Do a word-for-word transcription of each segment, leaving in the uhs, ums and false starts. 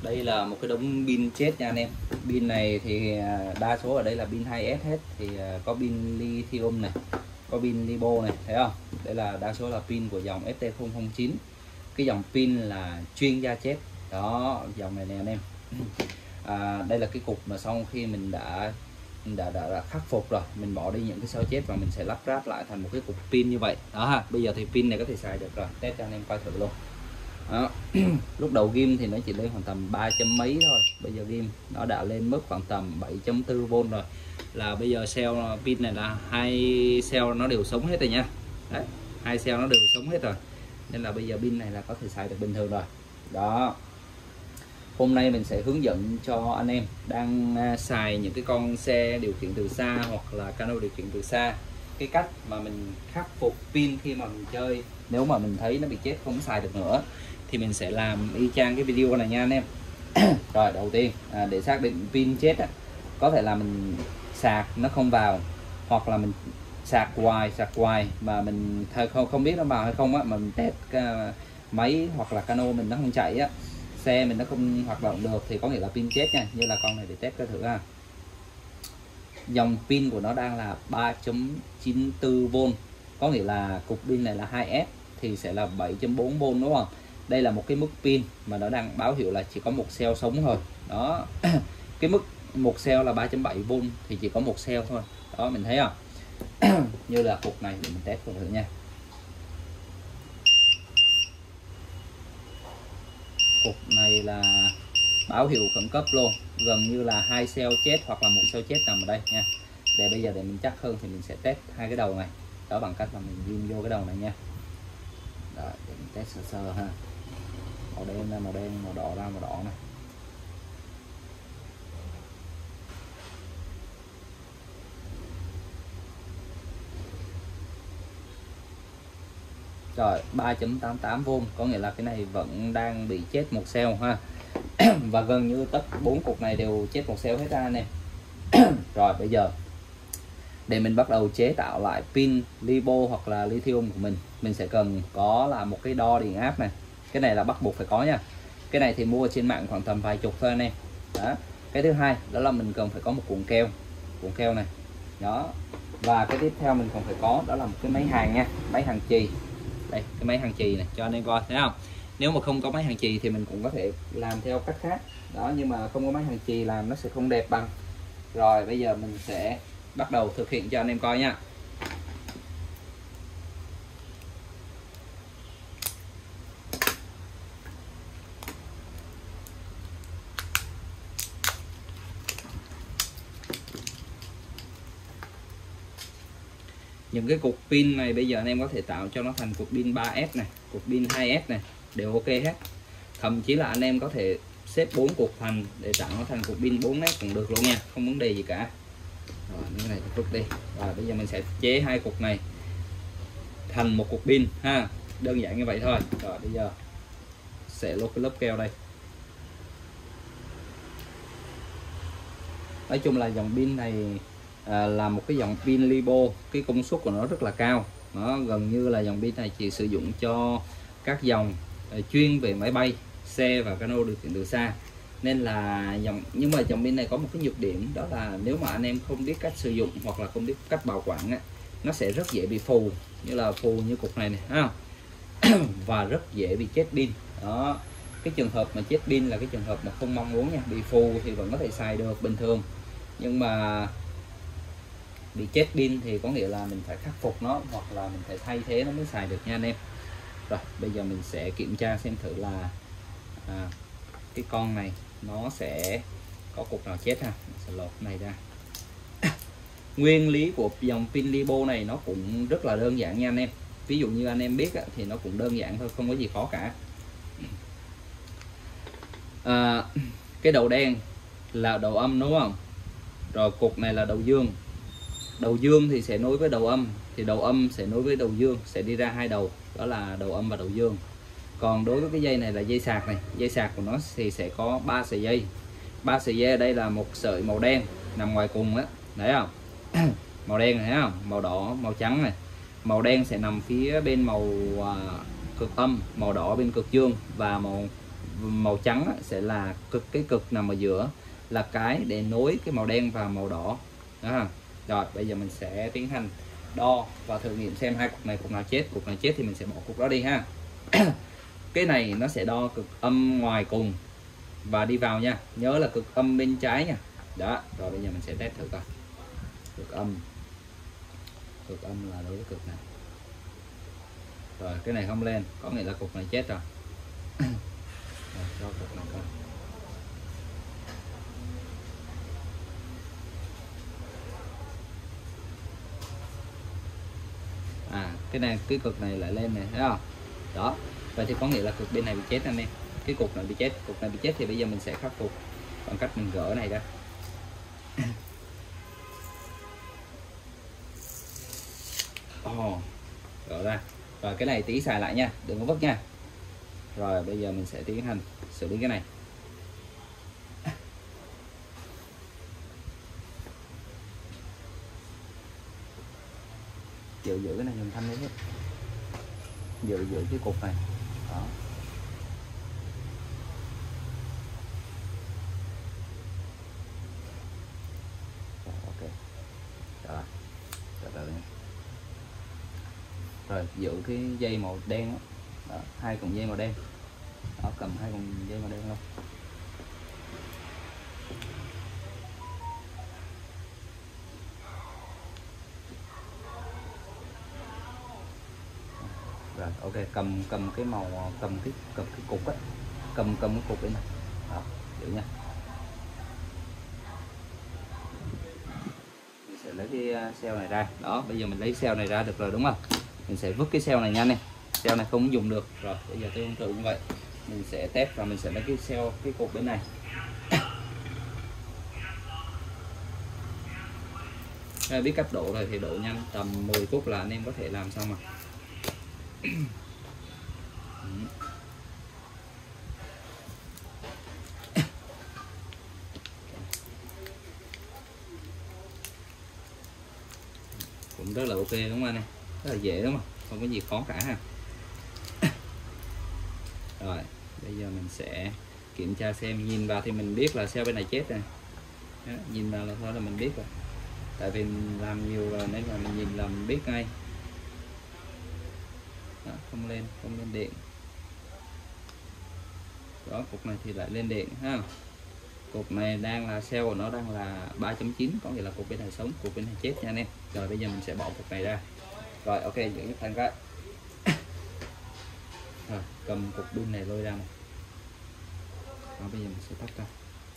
Đây là một cái đống pin chết nha anh em. Pin này thì đa số ở đây là pin hai S hết, thì có pin lithium này, có pin lipo này, thấy không? Đây là đa số là pin của dòng S T không không chín. Cái dòng pin là chuyên gia chết. Đó, dòng này nè anh em. À, đây là cái cục mà sau khi mình đã đã, đã đã khắc phục rồi, mình bỏ đi những cái sao chết và mình sẽ lắp ráp lại thành một cái cục pin như vậy. Đó ha. Bây giờ thì pin này có thể xài được rồi. Test cho anh em coi thử luôn. Đó. Lúc đầu ghim thì nó chỉ lên khoảng tầm ba chấm mấy thôi, bây giờ ghim nó đã lên mức khoảng tầm bảy chấm bốn vôn rồi, là bây giờ cell pin này là hai cell nó đều sống hết rồi nha. Đấy, hai cell nó đều sống hết rồi, nên là bây giờ pin này là có thể xài được bình thường rồi. Đó, hôm nay mình sẽ hướng dẫn cho anh em đang xài những cái con xe điều khiển từ xa hoặc là cano điều khiển từ xa, cái cách mà mình khắc phục pin khi mà mình chơi. Nếu mà mình thấy nó bị chết không xài được nữa thì mình sẽ làm y chang cái video này nha anh em. Rồi, đầu tiên à, để xác định pin chết á, có thể là mình sạc nó không vào, hoặc là mình sạc hoài sạc hoài mà mình không không biết nó vào hay không á, mà mình test uh, máy hoặc là cano mình nó không chạy á, xe mình nó không hoạt động được thì có nghĩa là pin chết nha. Như là con này để test cái thử ha. Dòng pin của nó đang là ba chấm chín tư vôn, có nghĩa là cục pin này là hai S thì sẽ là bảy chấm bốn vôn đúng không? Đây là một cái mức pin mà nó đang báo hiệu là chỉ có một cell sống thôi. Đó. Cái mức một cell là ba chấm bảy vôn thì chỉ có một cell thôi. Đó, mình thấy không? Như là cục này để mình test thử nha. Cục này là báo hiệu khẩn cấp luôn, gần như là hai cell chết hoặc là một cell chết nằm ở đây nha. Để bây giờ để mình chắc hơn thì mình sẽ test hai cái đầu này đó bằng cách là mình ghim vô cái đầu này nha. Rồi, để mình test sơ sơ ha. Màu đen ra màu đen, màu đỏ ra màu đỏ này. Rồi, ba chấm tám tám vôn, có nghĩa là cái này vẫn đang bị chết một cell ha. Và gần như tất bốn cục này đều chết một cell hết ra nè. Rồi, bây giờ để mình bắt đầu chế tạo lại pin lipo hoặc là lithium của mình, mình sẽ cần có là một cái đo điện áp này. Cái này là bắt buộc phải có nha. Cái này thì mua trên mạng khoảng tầm vài chục thôi anh em. Đó. Cái thứ hai đó là mình cần phải có một cuộn keo, cuộn keo này. Đó. Và cái tiếp theo mình còn phải có đó là một cái máy hàng nha, máy hàng chì. Đây, cái máy hàng chì này cho anh em coi, thấy không? Nếu mà không có máy hàng chì thì mình cũng có thể làm theo cách khác. Đó, nhưng mà không có máy hàng chì làm nó sẽ không đẹp bằng. Rồi, bây giờ mình sẽ bắt đầu thực hiện cho anh em coi nha. Những cái cục pin này bây giờ anh em có thể tạo cho nó thành cục pin ba S này, cục pin hai S này, đều ok hết. Thậm chí là anh em có thể xếp bốn cục thành để tạo nó thành cục pin bốn S cũng được luôn nha, không vấn đề gì cả. Rồi, cái này rút đi. Rồi, bây giờ mình sẽ chế hai cục này thành một cục pin ha, đơn giản như vậy thôi. Rồi, bây giờ sẽ lột cái lớp keo đây. Nói chung là dòng pin này à, là một cái dòng pin lipo, cái công suất của nó rất là cao. Nó gần như là dòng pin này chỉ sử dụng cho các dòng à, chuyên về máy bay, xe và cano điều khiển từ xa. Nên là dòng, nhưng mà dòng pin này có một cái nhược điểm, đó là nếu mà anh em không biết cách sử dụng hoặc là không biết cách bảo quản á, nó sẽ rất dễ bị phù, như là phù như cục này này, thấy không? Và rất dễ bị chết pin. Đó, cái trường hợp mà chết pin là cái trường hợp mà không mong muốn nha. Bị phù thì vẫn có thể xài được bình thường, nhưng mà bị chết pin thì có nghĩa là mình phải khắc phục nó hoặc là mình phải thay thế nó mới xài được nha anh em. Rồi, bây giờ mình sẽ kiểm tra xem thử là à, cái con này nó sẽ có cục nào chết ha. Mình sẽ lột cái này ra. Nguyên lý của dòng pin lipo này nó cũng rất là đơn giản nha anh em. Ví dụ như anh em biết thì nó cũng đơn giản thôi, không có gì khó cả. À, cái đầu đen là đầu âm đúng không? Rồi cục này là đầu dương. Đầu dương thì sẽ nối với đầu âm, thì đầu âm sẽ nối với đầu dương, sẽ đi ra hai đầu, đó là đầu âm và đầu dương. Còn đối với cái dây này là dây sạc này, dây sạc của nó thì sẽ có ba sợi dây. Ba sợi dây ở đây là một sợi màu đen nằm ngoài cùng á, thấy không? Màu đen này thấy không? Màu đỏ, màu trắng này. Màu đen sẽ nằm phía bên màu à, cực âm, màu đỏ bên cực dương, và màu màu trắng á, sẽ là cực, cái cực nằm ở giữa là cái để nối cái màu đen và màu đỏ đó. Rồi bây giờ mình sẽ tiến hành đo và thử nghiệm xem hai cục này cục nào chết, cục nào chết thì mình sẽ bỏ cục đó đi ha. Cái này nó sẽ đo cực âm ngoài cùng và đi vào nha, nhớ là cực âm bên trái nha. Đó, rồi bây giờ mình sẽ test thử coi. Cực âm, cực âm là đối với cực này. Rồi cái này không lên, có nghĩa là cục này chết rồi. Rồi cho cục này coi. À cái này, cái cực này lại lên này, thấy không? Đó, vậy thì có nghĩa là cực bên này bị chết anh em. Cái cục này bị chết, cục này bị chết thì bây giờ mình sẽ khắc phục bằng cách mình gỡ này ra. Oh, gỡ ra. Rồi cái này tí xài lại nha, đừng có vứt nha. Rồi bây giờ mình sẽ tiến hành xử lý cái này. Giữ giữ cái này dùng thanh đấy hết. Giữ giữ cái cục này. Đó. Rồi, ok. Rồi. Rồi, rồi. Rồi giữ cái dây màu đen đó. Đó, hai cuộn dây màu đen. Đó, cầm hai cuộn dây màu đen luôn. Rồi ok, cầm cầm cái màu, cầm cái cầm cái cục á, cầm cầm cái cục đây này. Đó, giữ nha. Mình sẽ lấy cái xeo này ra. Đó, bây giờ mình lấy xeo này ra được rồi đúng không? Mình sẽ vứt cái xeo này nha này. Xeo này không dùng được. Rồi, bây giờ tôi không thử như vậy. Mình sẽ test và mình sẽ lấy cái xeo, cái cục bên này. Nếu biết cách độ rồi thì độ nhanh, tầm mười phút là anh em có thể làm xong mà. Cũng rất là ok đúng không anh em? Rất là dễ đúng không? Không có gì khó cả ha. Rồi bây giờ mình sẽ kiểm tra xem, nhìn vào thì mình biết là xeo bên này chết rồi. Đó, nhìn vào là thôi là mình biết rồi, tại vì mình làm nhiều rồi nên là mình nhìn là mình biết ngay. Đó, không lên không lên điện. Đó, cục này thì lại lên điện ha. Cục này đang là xeo của nó đang là ba chấm chín, có nghĩa là cục bên này sống, cục bên này chết nha anh em. Rồi bây giờ mình sẽ bỏ cục này ra. Rồi ok, giữ giúp thành cái. Rồi cầm cục pin này lôi ra này. Đó, bây giờ mình sẽ tắt ra.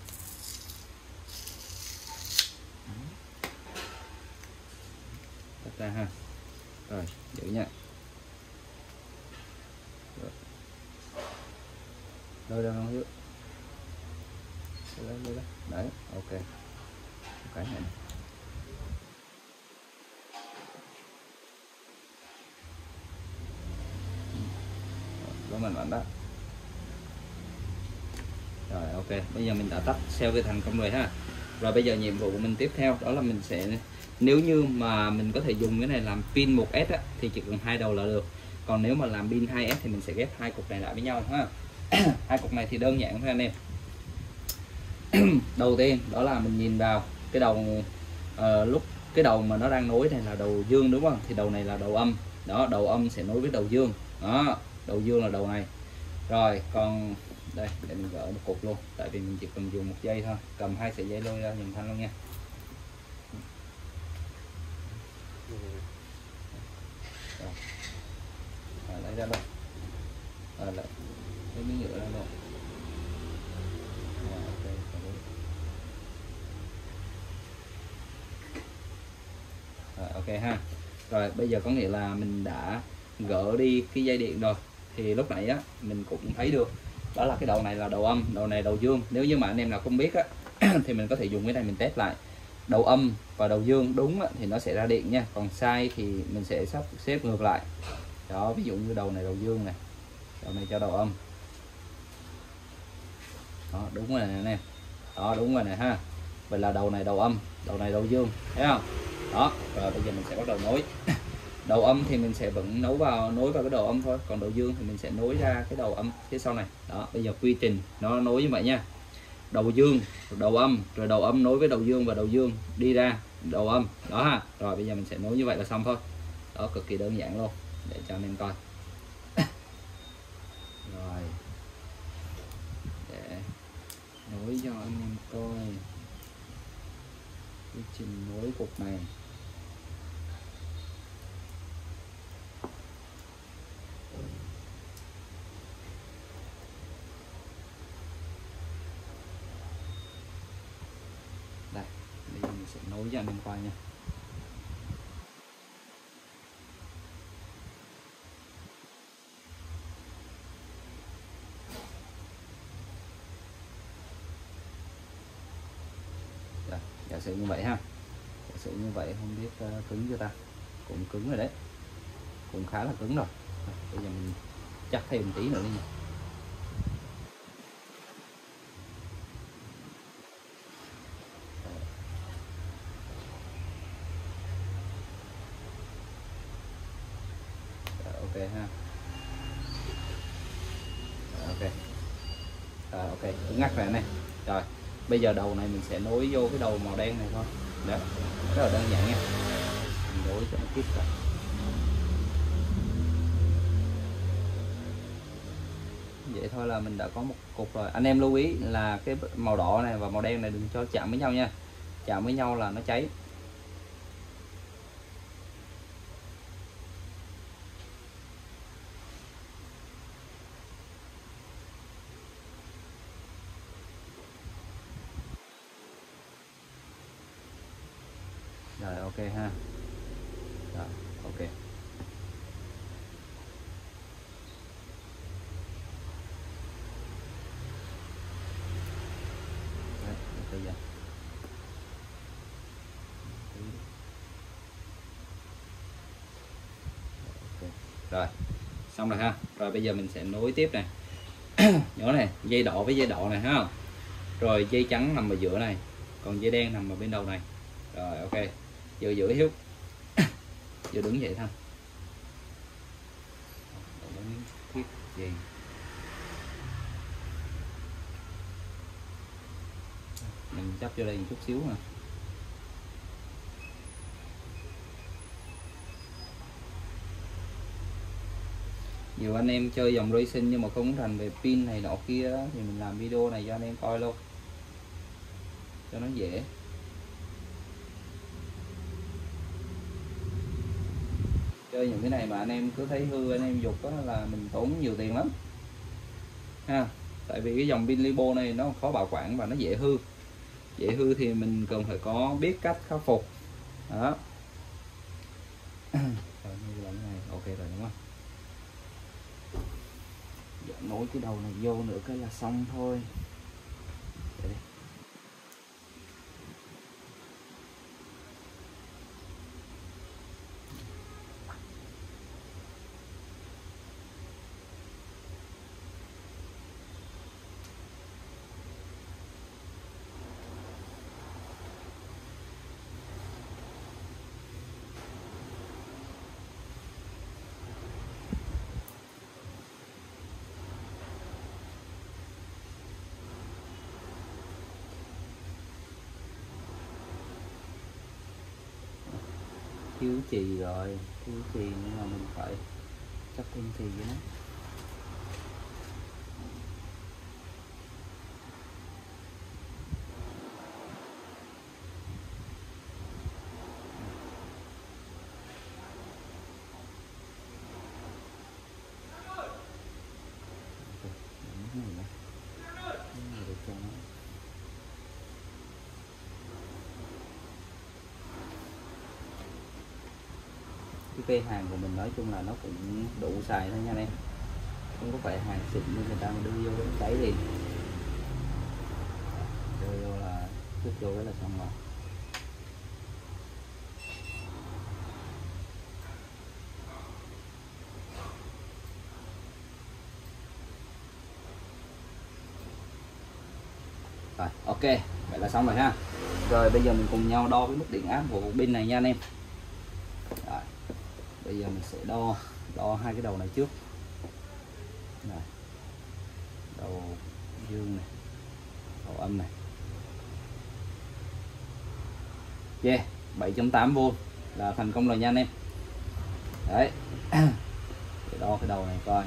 Tắt ra ha. Rồi giữ nha. Rồi. Lôi ra không Hiếu. Lôi ra, lôi ra. Đấy, ok. Cái này, này. Đó mình vẫn đó. Rồi ok, bây giờ mình đã tắt xeo cái thành công rồi ha. Rồi bây giờ nhiệm vụ của mình tiếp theo đó là mình sẽ, nếu như mà mình có thể dùng cái này làm pin một S á, thì chỉ cần hai đầu là được. Còn nếu mà làm pin hai S thì mình sẽ ghép hai cục này lại với nhau ha. Hai cục này thì đơn giản thôi anh em. Đầu tiên đó là mình nhìn vào cái đầu, uh, lúc cái đầu mà nó đang nối này là đầu dương đúng không? Thì đầu này là đầu âm. Đó, đầu âm sẽ nối với đầu dương. Đó, đầu dương là đầu này. Rồi còn đây để mình gỡ một cục luôn, tại vì mình chỉ cần dùng một dây thôi. Cầm hai sợi dây lôi ra nhìn thanh luôn nha. Rồi. Rồi, lấy ra luôn. Rồi lại lấy miếng nhựa ra luôn. Rồi, ok. Rồi, ok ha. Rồi bây giờ có nghĩa là mình đã gỡ đi cái dây điện rồi. Thì lúc nãy á mình cũng thấy được đó là cái đầu này là đầu âm, đầu này đầu dương. Nếu như mà anh em nào không biết á thì mình có thể dùng cái này mình test lại. Đầu âm và đầu dương đúng á, thì nó sẽ ra điện nha, còn sai thì mình sẽ sắp xếp ngược lại. Đó, ví dụ như đầu này đầu dương này, đầu này cho đầu âm. Đó, đúng rồi này nè. Đó, đúng rồi này ha. Vậy là đầu này đầu âm, đầu này đầu dương, thấy không? Đó, rồi bây giờ mình sẽ bắt đầu nối. Đầu âm thì mình sẽ vẫn nối vào nối vào cái đầu âm thôi, còn đầu dương thì mình sẽ nối ra cái đầu âm phía sau này. Đó, bây giờ quy trình nó nối như vậy nha. Đầu dương, đầu âm, rồi đầu âm nối với đầu dương và đầu dương đi ra đầu âm. Đó ha. Rồi bây giờ mình sẽ nối như vậy là xong thôi. Đó, cực kỳ đơn giản luôn để cho anh em coi. Rồi. Để nối cho anh em coi quy trình nối cục này. Đây, bây giờ mình sẽ nối cho anh em coi nha. Đây, giả sử như vậy ha. Giả sử như vậy không biết uh, cứng chưa ta? Cũng cứng rồi đấy. Cũng khá là cứng rồi. Rồi bây giờ mình chắc thêm một tí nữa đi nha. Ok ha. Rồi, ok. Rồi, ok, cứng ngắt rồi này. Rồi bây giờ đầu này mình sẽ nối vô cái đầu màu đen này thôi. Đó, rất là đơn giản nha. Mình nối cho nó kít rồi. Vậy thôi là mình đã có một cục rồi. Anh em lưu ý là cái màu đỏ này và màu đen này đừng cho chạm với nhau nha. Chạm với nhau là nó cháy. Rồi ok ha. Rồi ok. Đấy, bây giờ. Okay. Rồi xong rồi ha. Rồi bây giờ mình sẽ nối tiếp này. Nhớ này, dây đỏ với dây đỏ này ha. Rồi dây trắng nằm ở giữa này, còn dây đen nằm ở bên đầu này. Rồi ok. Giờ giữ Hiếu. Giờ đứng vậy thôi. Thiết gì. Mình chấp cho đây một chút xíu nè. Nhiều anh em chơi dòng racing nhưng mà không thành về pin này nọ kia đó, thì mình làm video này cho anh em coi luôn cho nó dễ. Chơi những cái này mà anh em cứ thấy hư anh em dục đó là mình tốn nhiều tiền lắm ha. Tại vì cái dòng pin Libo này nó khó bảo quản và nó dễ hư. Dễ hư thì mình cần phải có biết cách khắc phục đó. Ok rồi đúng không? Giờ nối cái đầu này vô nữa cái là xong thôi. Để đi. Thiếu chì rồi, thiếu chì nhưng mà mình phải chắc thêm chì với nó. Cái cây hàng của mình nói chung là nó cũng đủ xài thôi nha anh em, không có phải hàng xịn như người ta mà đưa vô cái cháy liền, đưa vô là chút vô cái là xong rồi. Rồi ok, vậy là xong rồi ha. Rồi bây giờ mình cùng nhau đo cái mức điện áp của pin này nha anh em. Rồi, bây giờ mình sẽ đo đo hai cái đầu này trước này, đầu dương này, đầu âm này. Ok, bảy chấm tám vôn là thành công rồi nha anh em. Đấy. Để đo cái đầu này coi.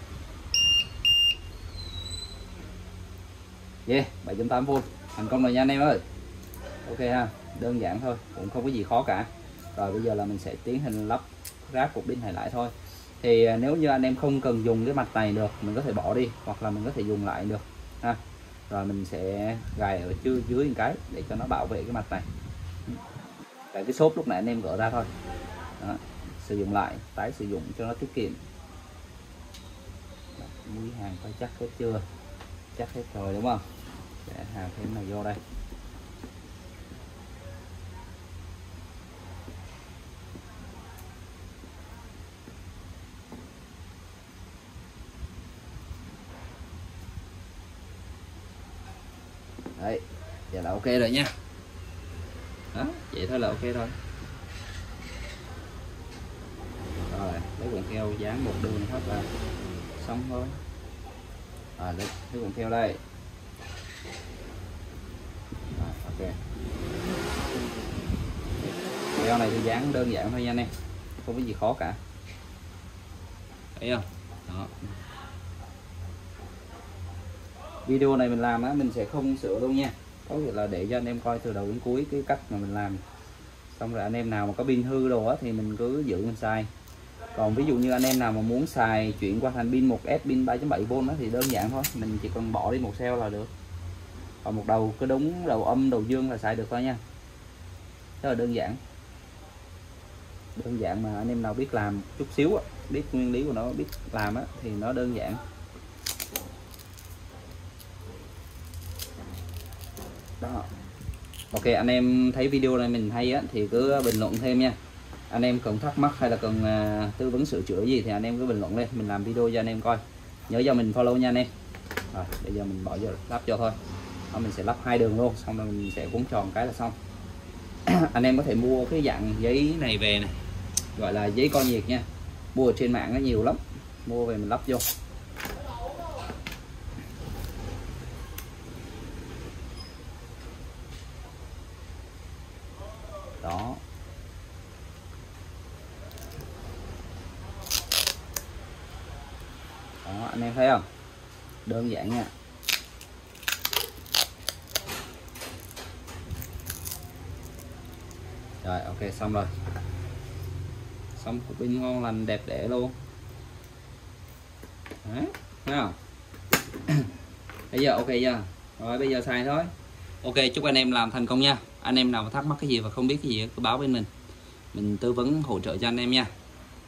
Yeah, bảy chấm tám vôn thành công rồi nha anh em ơi. Ok ha, đơn giản thôi, cũng không có gì khó cả. Rồi bây giờ là mình sẽ tiến hành lắp ráp cục pin này lại thôi. Thì nếu như anh em không cần dùng cái mặt này được, mình có thể bỏ đi, hoặc là mình có thể dùng lại được ha. Rồi mình sẽ gài ở dưới dưới một cái để cho nó bảo vệ cái mặt này. Tại cái xốp lúc nãy anh em gỡ ra thôi. Đó, sử dụng lại, tái sử dụng cho nó tiết kiệm. Mũi hàng phải chắc hết chưa? Chắc hết rồi đúng không? Để hào thêm này vô đây. Đấy, giờ là ok rồi nha. Đó, vậy thôi là ok thôi. Rồi, lấy cuộn keo dán một đường hết là xong thôi. Rồi, lấy, lấy cuộn keo đây. Rồi, ok. Keo này thì dán đơn giản thôi nha anh em, không có gì khó cả. Thấy không? Đó. Video này mình làm á, mình sẽ không sửa luôn nha, có nghĩa là để cho anh em coi từ đầu đến cuối cái cách mà mình làm. Xong rồi anh em nào mà có pin hư đồ á thì mình cứ giữ mình xài. Còn ví dụ như anh em nào mà muốn xài chuyển qua thành pin một S, pin ba chấm bảy vôn đó thì đơn giản thôi, mình chỉ cần bỏ đi một cell là được. Còn một đầu cứ đúng đầu âm đầu dương là xài được thôi nha. Rất là đơn giản. Đơn giản mà anh em nào biết làm chút xíu á, biết nguyên lý của nó, biết làm á thì nó đơn giản. Đó. Ok, anh em thấy video này mình hay á thì cứ bình luận thêm nha. Anh em cần thắc mắc hay là cần uh, tư vấn sửa chữa gì thì anh em cứ bình luận lên, mình làm video cho anh em coi. Nhớ cho mình follow nha anh em. Rồi bây giờ mình bỏ vô lắp cho thôi. Đó, mình sẽ lắp hai đường luôn, xong rồi mình sẽ cuốn tròn cái là xong. Anh em có thể mua cái dạng giấy này về này, gọi là giấy co nhiệt nha, mua ở trên mạng nó nhiều lắm, mua về mình lắp vô. Đó. Đó, anh em thấy không? Đơn giản nha. Rồi ok, xong rồi. Xong cục pin ngon lành đẹp đẽ luôn. Đấy, thấy không? Bây giờ ok chưa? Rồi bây giờ xài thôi. Ok, chúc anh em làm thành công nha. Anh em nào thắc mắc cái gì và không biết cái gì cứ báo bên mình, mình tư vấn hỗ trợ cho anh em nha.